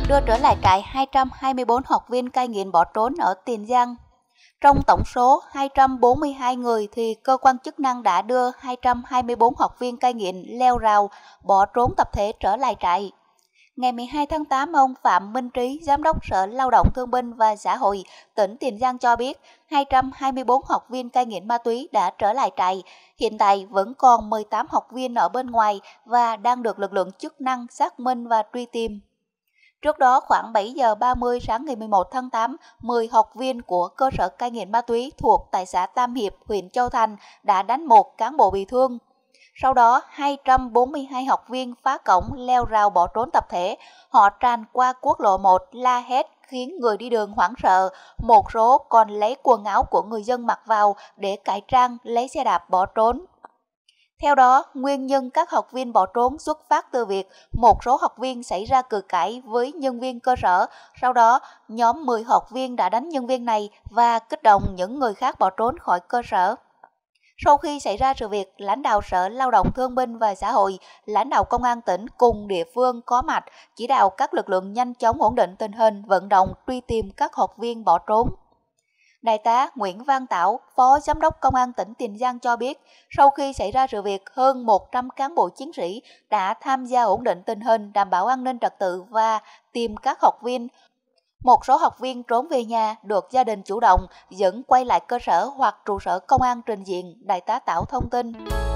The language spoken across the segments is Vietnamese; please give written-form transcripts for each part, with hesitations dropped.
đưa trở lại trại 224 học viên cai nghiện bỏ trốn ở Tiền Giang. Trong tổng số 242 người thì cơ quan chức năng đã đưa 224 học viên cai nghiện leo rào bỏ trốn tập thể trở lại trại. Ngày 12 tháng 8, ông Phạm Minh Trí, Giám đốc Sở Lao động Thương binh và Xã hội tỉnh Tiền Giang cho biết 224 học viên cai nghiện ma túy đã trở lại trại. Hiện tại vẫn còn 18 học viên ở bên ngoài và đang được lực lượng chức năng xác minh và truy tìm. Trước đó, khoảng 7 giờ 30 sáng ngày 11 tháng 8, 10 học viên của cơ sở cai nghiện ma túy thuộc tại xã Tam Hiệp, huyện Châu Thành đã đánh một cán bộ bị thương. Sau đó, 242 học viên phá cổng leo rào bỏ trốn tập thể. Họ tràn qua quốc lộ 1 la hét khiến người đi đường hoảng sợ. Một số còn lấy quần áo của người dân mặc vào để cải trang lấy xe đạp bỏ trốn. Theo đó, nguyên nhân các học viên bỏ trốn xuất phát từ việc một số học viên xảy ra cự cãi với nhân viên cơ sở. Sau đó, nhóm 10 học viên đã đánh nhân viên này và kích động những người khác bỏ trốn khỏi cơ sở. Sau khi xảy ra sự việc, lãnh đạo Sở Lao động Thương binh và Xã hội, lãnh đạo Công an tỉnh cùng địa phương có mặt, chỉ đạo các lực lượng nhanh chóng ổn định tình hình, vận động truy tìm các học viên bỏ trốn. Đại tá Nguyễn Văn Tảo, Phó Giám đốc Công an tỉnh Tiền Giang cho biết, sau khi xảy ra sự việc, hơn 100 cán bộ chiến sĩ đã tham gia ổn định tình hình, đảm bảo an ninh trật tự và tìm các học viên. Một số học viên trốn về nhà được gia đình chủ động dẫn quay lại cơ sở hoặc trụ sở công an trình diện, Đại tá Tảo thông tin.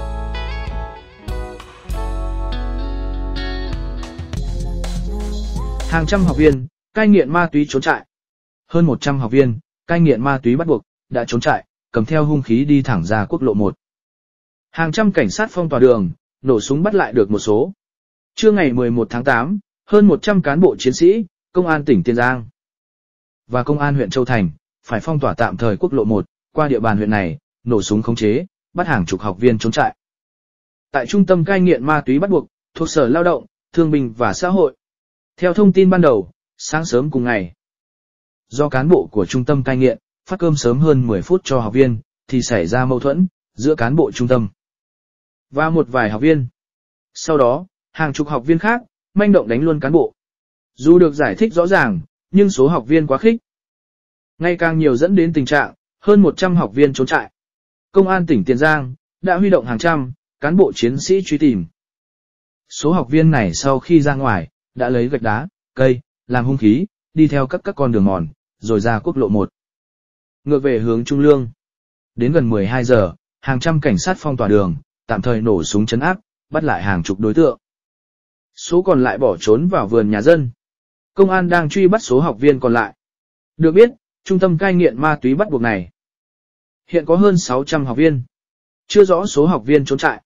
Hàng trăm học viên cai nghiện ma túy trốn trại. Hơn 100 học viên cai nghiện ma túy bắt buộc đã trốn trại, cầm theo hung khí đi thẳng ra quốc lộ 1. Hàng trăm cảnh sát phong tỏa đường, nổ súng bắt lại được một số. Trưa ngày 11 tháng 8, hơn 100 cán bộ chiến sĩ, Công an tỉnh Tiền Giang và Công an huyện Châu Thành phải phong tỏa tạm thời quốc lộ 1 qua địa bàn huyện này, nổ súng khống chế, bắt hàng chục học viên trốn trại. Tại trung tâm cai nghiện ma túy bắt buộc thuộc Sở Lao động, Thương binh và Xã hội. Theo thông tin ban đầu, sáng sớm cùng ngày, do cán bộ của trung tâm cai nghiện phát cơm sớm hơn 10 phút cho học viên thì xảy ra mâu thuẫn giữa cán bộ trung tâm và một vài học viên. Sau đó, hàng chục học viên khác manh động đánh luôn cán bộ. Dù được giải thích rõ ràng, nhưng số học viên quá khích, ngày càng nhiều dẫn đến tình trạng hơn 100 học viên trốn trại. Công an tỉnh Tiền Giang đã huy động hàng trăm cán bộ chiến sĩ truy tìm. Số học viên này sau khi ra ngoài đã lấy gạch đá, cây làm hung khí, đi theo các con đường mòn, rồi ra quốc lộ 1. Ngược về hướng Trung Lương. Đến gần 12 giờ, hàng trăm cảnh sát phong tỏa đường, tạm thời nổ súng trấn áp, bắt lại hàng chục đối tượng. Số còn lại bỏ trốn vào vườn nhà dân. Công an đang truy bắt số học viên còn lại. Được biết, trung tâm cai nghiện ma túy bắt buộc này hiện có hơn 600 học viên. Chưa rõ số học viên trốn trại.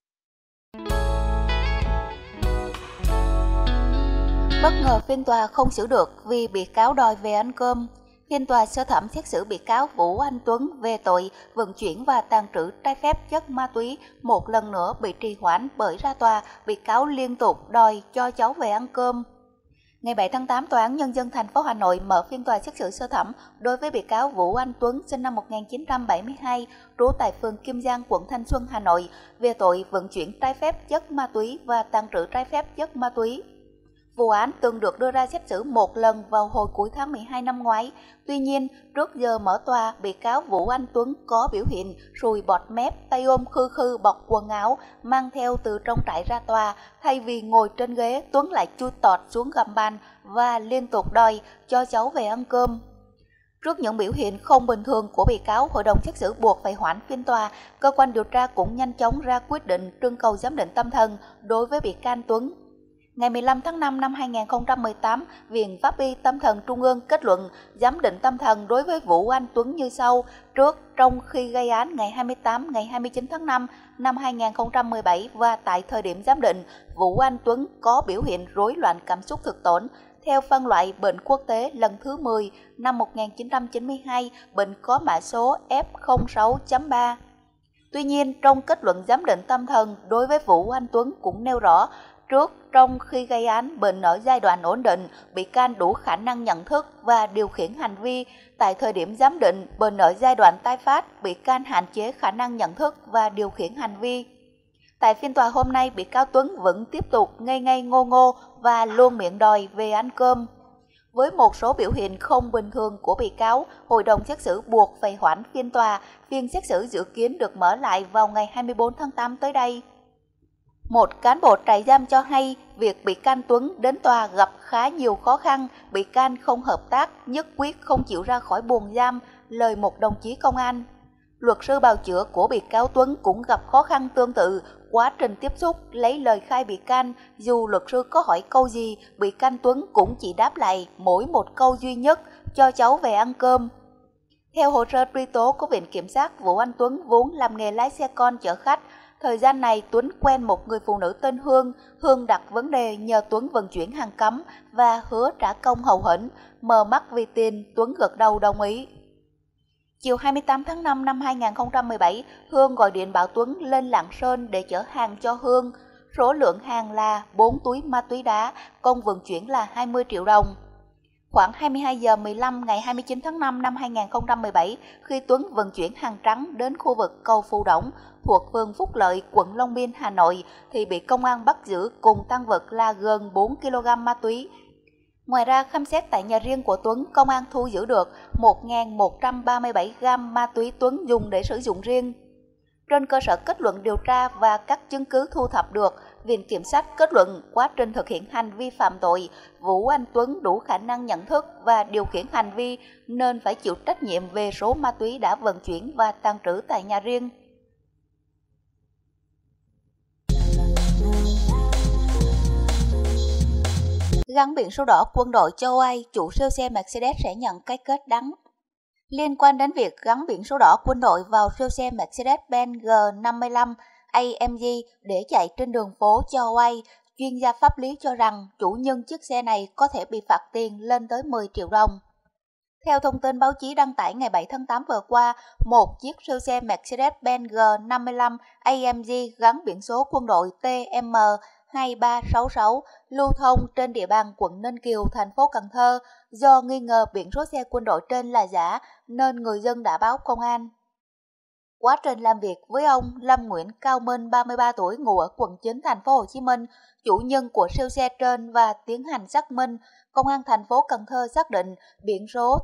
Bất ngờ phiên tòa không xử được vì bị cáo đòi về ăn cơm. Phiên tòa sơ thẩm xét xử bị cáo Vũ Anh Tuấn về tội vận chuyển và tàng trữ trái phép chất ma túy một lần nữa bị trì hoãn bởi ra tòa, bị cáo liên tục đòi cho cháu về ăn cơm. Ngày 7 tháng 8, Tòa án Nhân dân thành phố Hà Nội mở phiên tòa xét xử sơ thẩm đối với bị cáo Vũ Anh Tuấn sinh năm 1972, trú tại phường Kim Giang, quận Thanh Xuân, Hà Nội, về tội vận chuyển trái phép chất ma túy và tàng trữ trái phép chất ma túy. Vụ án từng được đưa ra xét xử một lần vào hồi cuối tháng 12 năm ngoái. Tuy nhiên, trước giờ mở tòa, bị cáo Vũ Anh Tuấn có biểu hiện sùi bọt mép, tay ôm khư khư bọc quần áo, mang theo từ trong trại ra tòa. Thay vì ngồi trên ghế, Tuấn lại chui tọt xuống gầm bàn và liên tục đòi cho cháu về ăn cơm. Trước những biểu hiện không bình thường của bị cáo, hội đồng xét xử buộc phải hoãn phiên tòa. Cơ quan điều tra cũng nhanh chóng ra quyết định trưng cầu giám định tâm thần đối với bị can Tuấn. Ngày 15 tháng 5 năm 2018, Viện Pháp y Tâm thần Trung ương kết luận giám định tâm thần đối với Vũ Anh Tuấn như sau. Trước, trong khi gây án ngày 28, ngày 29 tháng 5 năm 2017 và tại thời điểm giám định, Vũ Anh Tuấn có biểu hiện rối loạn cảm xúc thực tổn. Theo phân loại bệnh quốc tế lần thứ 10 năm 1992, bệnh có mã số F06.3. Tuy nhiên, trong kết luận giám định tâm thần đối với Vũ Anh Tuấn cũng nêu rõ, trước, trong khi gây án, bệnh ở giai đoạn ổn định, bị can đủ khả năng nhận thức và điều khiển hành vi. Tại thời điểm giám định, bệnh ở giai đoạn tái phát, bị can hạn chế khả năng nhận thức và điều khiển hành vi. Tại phiên tòa hôm nay, bị cáo Tuấn vẫn tiếp tục ngây ngây ngô ngô và luôn miệng đòi về ăn cơm. Với một số biểu hiện không bình thường của bị cáo, hội đồng xét xử buộc phải hoãn phiên tòa. Phiên xét xử dự kiến được mở lại vào ngày 24 tháng 8 tới đây. Một cán bộ trại giam cho hay việc bị can Tuấn đến tòa gặp khá nhiều khó khăn, bị can không hợp tác, nhất quyết không chịu ra khỏi buồng giam, lời một đồng chí công an. Luật sư bào chữa của bị cáo Tuấn cũng gặp khó khăn tương tự, quá trình tiếp xúc, lấy lời khai bị can, dù luật sư có hỏi câu gì, bị can Tuấn cũng chỉ đáp lại mỗi một câu duy nhất, cho cháu về ăn cơm. Theo hồ sơ truy tố của Viện Kiểm sát, Vũ Anh Tuấn vốn làm nghề lái xe con chở khách. Thời gian này, Tuấn quen một người phụ nữ tên Hương. Hương đặt vấn đề nhờ Tuấn vận chuyển hàng cấm và hứa trả công hậu hĩnh. Mờ mắt vì tiền, Tuấn gật đầu đồng ý. Chiều 28 tháng 5 năm 2017, Hương gọi điện bảo Tuấn lên Lạng Sơn để chở hàng cho Hương. Số lượng hàng là 4 túi ma túy đá, công vận chuyển là 20 triệu đồng. Khoảng 22 giờ 15 ngày 29 tháng 5 năm 2017, khi Tuấn vận chuyển hàng trắng đến khu vực cầu Phù Đổng thuộc phường Phúc Lợi, quận Long Biên, Hà Nội, thì bị công an bắt giữ cùng tang vật là gần 4 kg ma túy. Ngoài ra, khám xét tại nhà riêng của Tuấn, công an thu giữ được 1.137 gam ma túy Tuấn dùng để sử dụng riêng. Trên cơ sở kết luận điều tra và các chứng cứ thu thập được, Viện Kiểm sát kết luận quá trình thực hiện hành vi phạm tội, Vũ Anh Tuấn đủ khả năng nhận thức và điều khiển hành vi nên phải chịu trách nhiệm về số ma túy đã vận chuyển và tàng trữ tại nhà riêng. Gắn biển số đỏ quân đội châu Âu, chủ siêu xe Mercedes sẽ nhận cái kết đắng. Liên quan đến việc gắn biển số đỏ quân đội vào siêu xe Mercedes-Benz G55 AMG để chạy trên đường phố châu Âu, chuyên gia pháp lý cho rằng chủ nhân chiếc xe này có thể bị phạt tiền lên tới 10 triệu đồng. Theo thông tin báo chí đăng tải ngày 7 tháng 8 vừa qua, một chiếc siêu xe Mercedes-Benz G55 AMG gắn biển số quân đội TM2366 lưu thông trên địa bàn quận Ninh Kiều, thành phố Cần Thơ. Do nghi ngờ biển số xe quân đội trên là giả nên người dân đã báo công an. Quá trình làm việc với ông Lâm Nguyễn Cao Minh, 33 tuổi, ngụ ở quận 9 thành phố Hồ Chí Minh, chủ nhân của siêu xe trên và tiến hành xác minh, công an thành phố Cần Thơ xác định biển số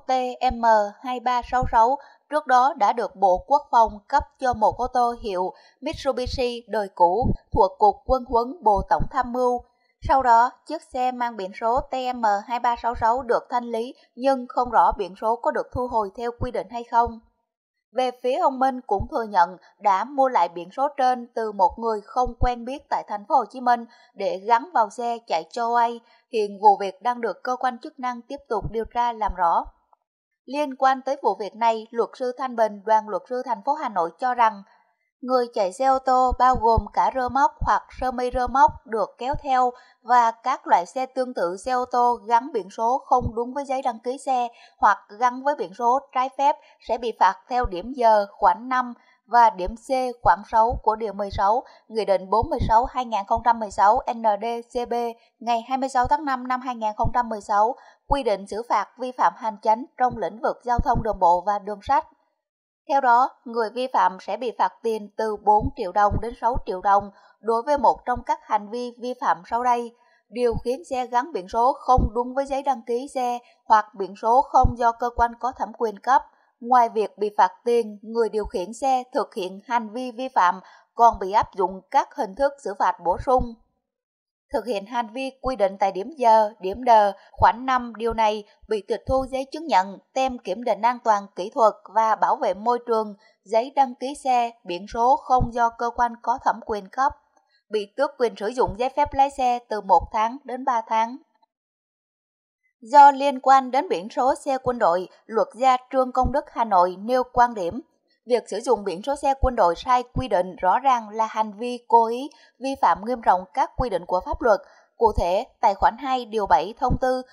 TM2366 trước đó đã được Bộ Quốc phòng cấp cho một ô tô hiệu Mitsubishi đời cũ thuộc Cục Quân huấn Bộ Tổng tham mưu. Sau đó, chiếc xe mang biển số TM2366 được thanh lý nhưng không rõ biển số có được thu hồi theo quy định hay không. Về phía ông Minh cũng thừa nhận đã mua lại biển số trên từ một người không quen biết tại thành phố Hồ Chí Minh để gắn vào xe chạy châu Âu. Hiện vụ việc đang được cơ quan chức năng tiếp tục điều tra làm rõ. Liên quan tới vụ việc này, luật sư Thanh Bình, đoàn luật sư thành phố Hà Nội cho rằng người chạy xe ô tô bao gồm cả rơ móc hoặc sơ mi rơ móc được kéo theo và các loại xe tương tự xe ô tô gắn biển số không đúng với giấy đăng ký xe hoặc gắn với biển số trái phép sẽ bị phạt theo điểm giờ khoản 5 và điểm C khoản 6 của Điều 16 Nghị định 46/2016 ND-CB ngày 26 tháng 5 năm 2016 quy định xử phạt vi phạm hành chánh trong lĩnh vực giao thông đường bộ và đường sắt. Theo đó, người vi phạm sẽ bị phạt tiền từ 4 triệu đồng đến 6 triệu đồng đối với một trong các hành vi vi phạm sau đây: điều khiển xe gắn biển số không đúng với giấy đăng ký xe hoặc biển số không do cơ quan có thẩm quyền cấp. Ngoài việc bị phạt tiền, người điều khiển xe thực hiện hành vi vi phạm còn bị áp dụng các hình thức xử phạt bổ sung. Thực hiện hành vi quy định tại điểm giờ, điểm D, khoản 5 điều này bị tịch thu giấy chứng nhận, tem kiểm định an toàn kỹ thuật và bảo vệ môi trường, giấy đăng ký xe, biển số không do cơ quan có thẩm quyền cấp, bị tước quyền sử dụng giấy phép lái xe từ 1 tháng đến 3 tháng. Do liên quan đến biển số xe quân đội, luật gia Trương Công Đức Hà Nội nêu quan điểm việc sử dụng biển số xe quân đội sai quy định rõ ràng là hành vi cố ý vi phạm nghiêm trọng các quy định của pháp luật. Cụ thể, tại khoản 2 điều 7 thông tư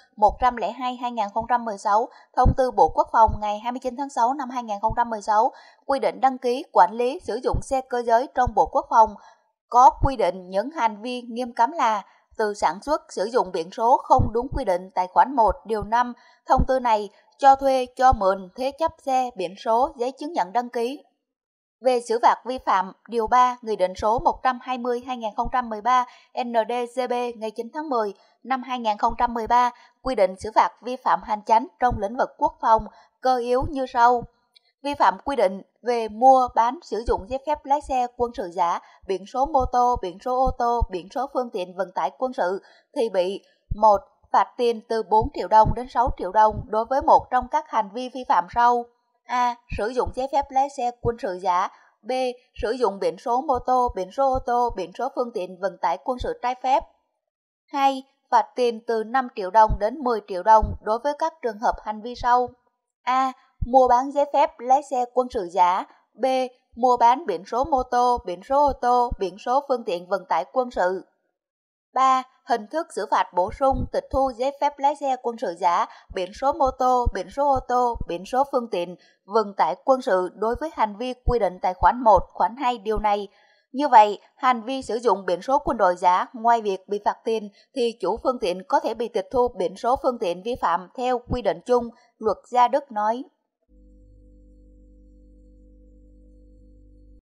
102/2016, thông tư Bộ Quốc phòng ngày 29 tháng 6 năm 2016 quy định đăng ký, quản lý, sử dụng xe cơ giới trong Bộ Quốc phòng có quy định những hành vi nghiêm cấm là từ sản xuất, sử dụng biển số không đúng quy định tại khoản 1 điều 5 thông tư này, cho thuê, cho mượn, thế chấp xe, biển số, giấy chứng nhận đăng ký. Về xử phạt vi phạm, Điều 3 Nghị định số 120/2013 NĐ-CB ngày 9 tháng 10 năm 2013 quy định xử phạt vi phạm hành chánh trong lĩnh vực quốc phòng, cơ yếu như sau. Vi phạm quy định về mua, bán, sử dụng giấy phép lái xe quân sự giả, biển số mô tô, biển số ô tô, biển số phương tiện vận tải quân sự thì bị 1. Phạt tiền từ 4 triệu đồng đến 6 triệu đồng đối với một trong các hành vi vi phạm sau. A. Sử dụng giấy phép lái xe quân sự giả. B. Sử dụng biển số mô tô, biển số ô tô, biển số phương tiện vận tải quân sự trái phép. 2. Phạt tiền từ 5 triệu đồng đến 10 triệu đồng đối với các trường hợp hành vi sau. A. Mua bán giấy phép lái xe quân sự giả. B. Mua bán biển số mô tô, biển số ô tô, biển số phương tiện vận tải quân sự. 3. Hình thức xử phạt bổ sung tịch thu giấy phép lái xe quân sự giả, biển số mô tô, biển số ô tô, biển số phương tiện vận tải quân sự đối với hành vi quy định tại khoản 1, khoản 2 điều này. Như vậy, hành vi sử dụng biển số quân đội giả ngoài việc bị phạt tiền thì chủ phương tiện có thể bị tịch thu biển số phương tiện vi phạm theo quy định chung, luật Gia Đức nói.